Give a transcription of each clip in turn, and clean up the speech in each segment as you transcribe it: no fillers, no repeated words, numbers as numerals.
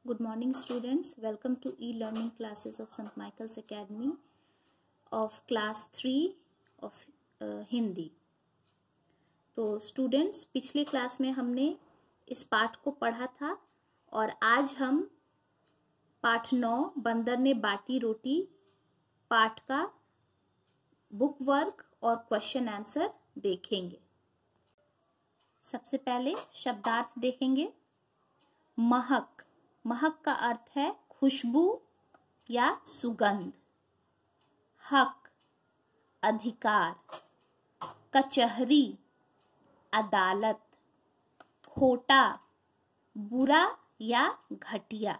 Good morning students, welcome to e-learning classes of St. Michael's Academy of class 3 of Hindi. तो students, पिछले class में हमने इस पाठ को पढ़ा था और आज हम पाठ 9 बंदर ने बाटी रोटी पाठ का बुक वर्क और क्वेश्चन आंसर देखेंगे। सबसे पहले शब्दार्थ देखेंगे। महक, महक का अर्थ है खुशबू या सुगंध। हक, अधिकार। कचहरी, अदालत। खोटा, बुरा या घटिया।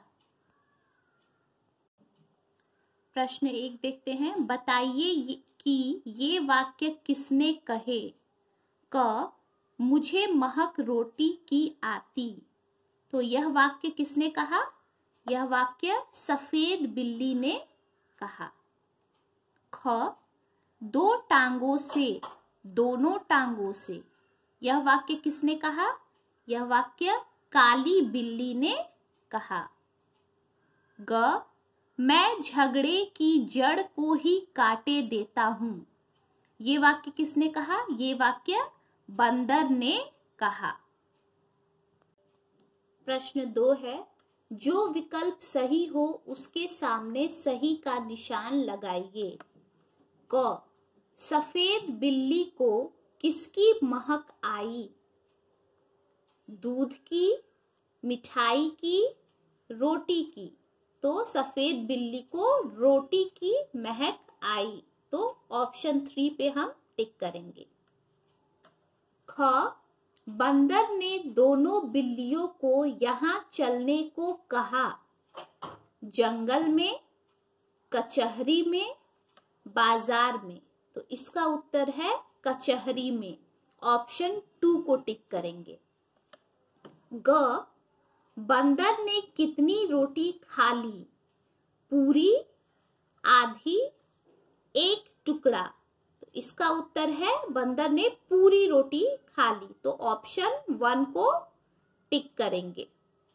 प्रश्न 1 देखते हैं। बताइए कि ये वाक्य किसने कहे। क, मुझे महक रोटी की आती। तो यह वाक्य किसने कहा? यह वाक्य सफेद बिल्ली ने कहा। ख, दो टांगों से, दोनों टांगों से। यह वाक्य किसने कहा? यह वाक्य काली बिल्ली ने कहा। ग, मैं झगड़े की जड़ को ही काटे देता हूं। ये वाक्य किसने कहा? ये वाक्य बंदर ने कहा। प्रश्न 2 है, जो विकल्प सही हो उसके सामने सही का निशान लगाइए। क, सफेद बिल्ली को किसकी महक आई? दूध की, मिठाई की, रोटी की। तो सफेद बिल्ली को रोटी की महक आई। तो ऑप्शन 3 पे हम टिक करेंगे। ख, बंदर ने दोनों बिल्लियों को यहाँ चलने को कहा। जंगल में, कचहरी में, बाजार में। तो इसका उत्तर है कचहरी में। ऑप्शन 2 को टिक करेंगे। ग, बंदर ने कितनी रोटी खा ली? पूरी, आधी, एक टुकड़ा। तो इसका उत्तर है बंदर ने पूरी रोटी खा ली। तो ऑप्शन 1 को टिक करेंगे।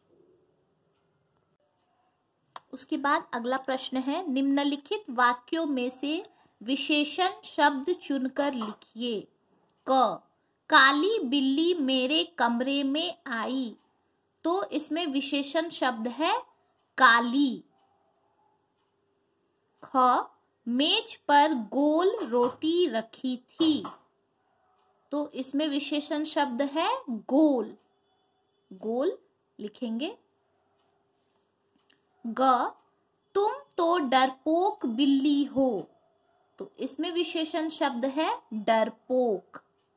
उसके बाद अगला प्रश्न है, निम्नलिखित वाक्यों में से विशेषण शब्द चुनकर लिखिए। क, काली बिल्ली मेरे कमरे में आई। तो इसमें विशेषण शब्द है काली। ख, मेज पर गोल रोटी रखी थी। तो इसमें विशेषण शब्द है गोल। गोल लिखेंगे। ग, तुम तो डरपोक बिल्ली हो। तो इसमें विशेषण शब्द है डरपोक।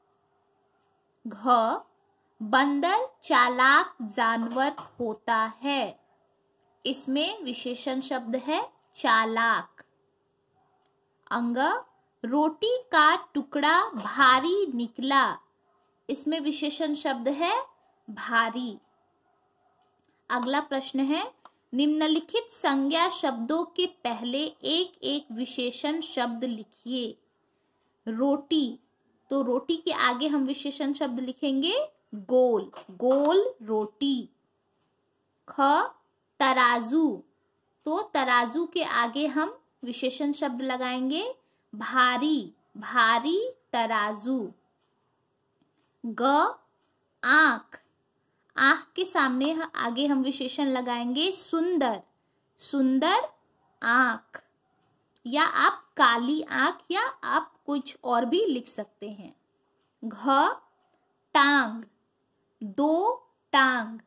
घ, बंदर चालाक जानवर होता है। इसमें विशेषण शब्द है चालाक। अंग, रोटी का टुकड़ा भारी निकला। इसमें विशेषण शब्द है भारी। अगला प्रश्न है, निम्नलिखित संज्ञा शब्दों के पहले एक एक विशेषण शब्द लिखिए। रोटी, तो रोटी के आगे हम विशेषण शब्द लिखेंगे गोल। गोल रोटी। ख, तराजू, तो तराजू के आगे हम विशेषण शब्द लगाएंगे भारी। भारी तराजू। ग, आंख, आंख के सामने आगे हम विशेषण लगाएंगे सुंदर। सुंदर आंख। या आप काली आंख या आप कुछ और भी लिख सकते हैं। घ, टांग, दो टांग।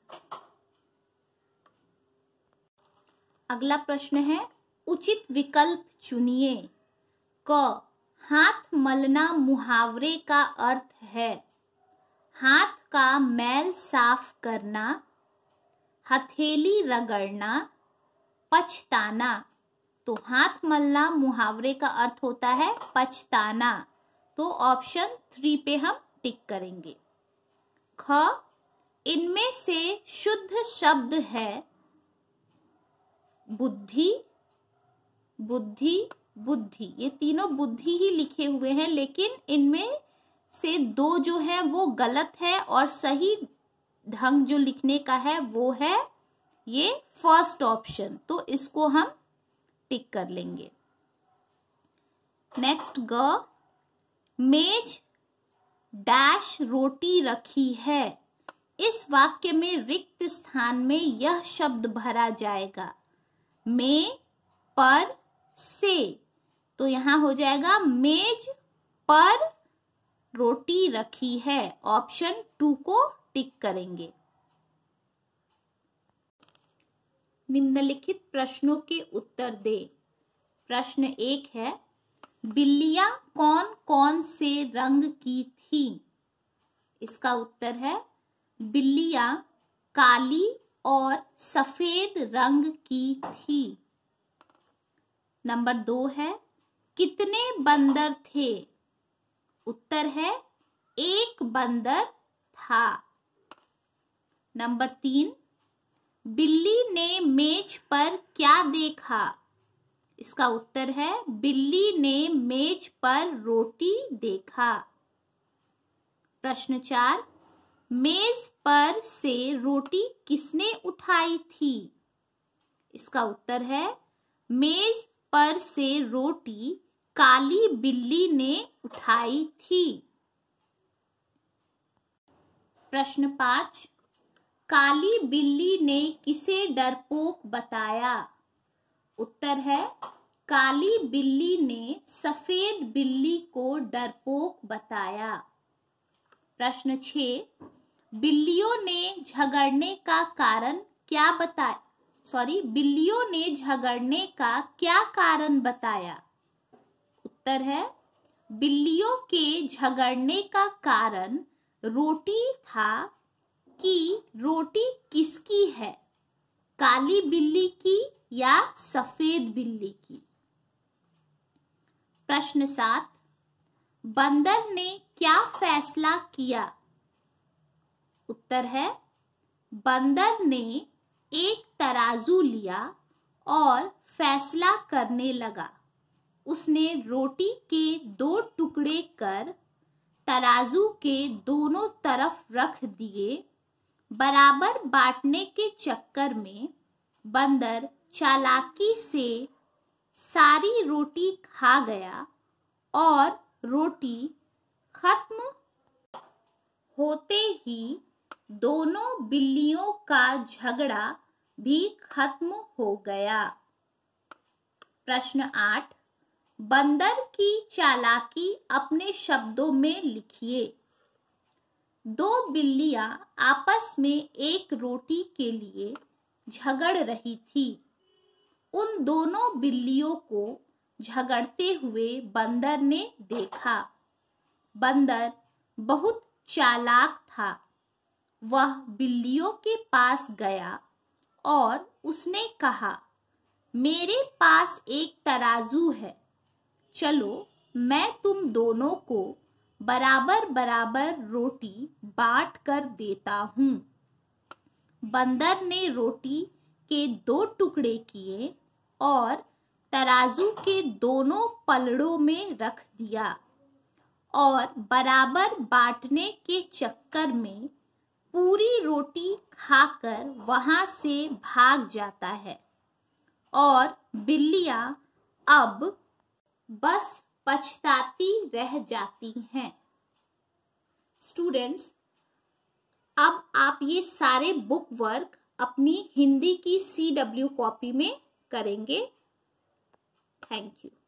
अगला प्रश्न है, उचित विकल्प चुनिए। क, हाथ मलना मुहावरे का अर्थ है हाथ का मैल साफ करना, हथेली रगड़ना, पछताना। तो हाथ मलना मुहावरे का अर्थ होता है पछताना। तो ऑप्शन 3 पे हम टिक करेंगे। ख, इनमें से शुद्ध शब्द है बुद्धि, बुद्धि, बुद्धि। ये तीनों बुद्धि ही लिखे हुए हैं, लेकिन इनमें से 2 जो है वो गलत है और सही ढंग जो लिखने का है वो है ये फर्स्ट ऑप्शन, तो इसको हम टिक कर लेंगे। नेक्स्ट, ग, मेज डैश रोटी रखी है। इस वाक्य में रिक्त स्थान में यह शब्द भरा जाएगा, में, पर, से। तो यहां हो जाएगा मेज पर रोटी रखी है। ऑप्शन 2 को टिक करेंगे। निम्नलिखित प्रश्नों के उत्तर दे। प्रश्न 1 है, बिल्लियां कौन कौन से रंग की थी? इसका उत्तर है बिल्लियां काली और सफेद रंग की थी। नंबर 2 है, कितने बंदर थे? उत्तर है 1 बंदर था। नंबर 3, बिल्ली ने मेज पर क्या देखा? इसका उत्तर है बिल्ली ने मेज पर रोटी देखा। प्रश्न 4, मेज पर से रोटी किसने उठाई थी? इसका उत्तर है मेज पर से रोटी काली बिल्ली ने उठाई थी। प्रश्न 5, काली बिल्ली ने किसे डरपोक बताया? उत्तर है काली बिल्ली ने सफेद बिल्ली को डरपोक बताया। प्रश्न 6, बिल्लियों ने झगड़ने का कारण क्या बताया? बिल्लियों ने झगड़ने का क्या कारण बताया? उत्तर है बिल्लियों के झगड़ने का कारण रोटी था कि रोटी किसकी है, काली बिल्ली की या सफेद बिल्ली की। प्रश्न 7, बंदर ने क्या फैसला किया? उत्तर है बंदर ने एक तराजू लिया और फैसला करने लगा। उसने रोटी के 2 टुकड़े कर तराजू के दोनों तरफ रख दिए। बराबर बांटने के चक्कर में बंदर चालाकी से सारी रोटी खा गया और रोटी खत्म होते ही दोनों बिल्लियों का झगड़ा भी खत्म हो गया। प्रश्न 8, बंदर की चालाकी अपने शब्दों में लिखिए। 2 बिल्लियां आपस में एक रोटी के लिए झगड़ रही थी। उन दोनों बिल्लियों को झगड़ते हुए बंदर ने देखा। बंदर बहुत चालाक था। वह बिल्लियों के पास गया और उसने कहा, मेरे पास एक तराजू है, चलो मैं तुम दोनों को बराबर बराबर रोटी बांट कर देता हूँ। बंदर ने रोटी के 2 टुकड़े किए और तराजू के दोनों पलड़ों में रख दिया और बराबर बांटने के चक्कर में पूरी रोटी खाकर वहां से भाग जाता है और बिल्लियां अब बस पछताती रह जाती हैं। स्टूडेंट्स, अब आप ये सारे बुक वर्क अपनी हिंदी की CW कॉपी में करेंगे। Thank you.